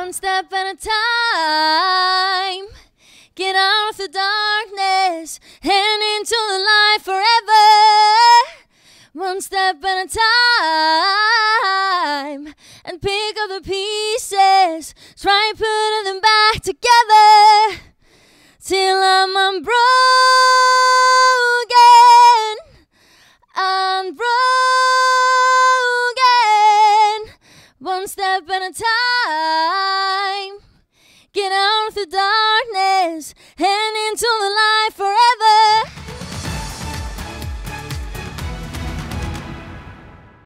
one step at a time. Get out of the darkness and into the light forever. One step at a time, and pick up the pieces, try putting them back together, till I'm unbroken, unbroken. One step at a time.